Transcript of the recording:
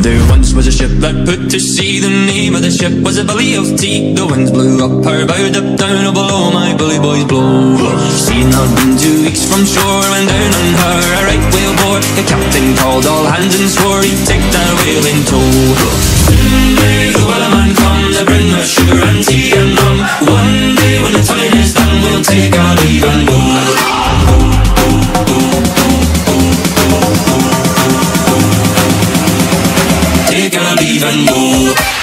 There once was a ship that put to sea. The name of the ship was a Billy of Tea. The winds blew up her bow, up down, oh below my bully boys blow. She'd not been 2 weeks from shore when down on her a right whale bore. The captain called all hands and swore he'd take that whale in tow. Soon may the wellerman come to bring us sugar and tea and rum. One day when the time is done, we'll take our leave and go. Take our leave and go.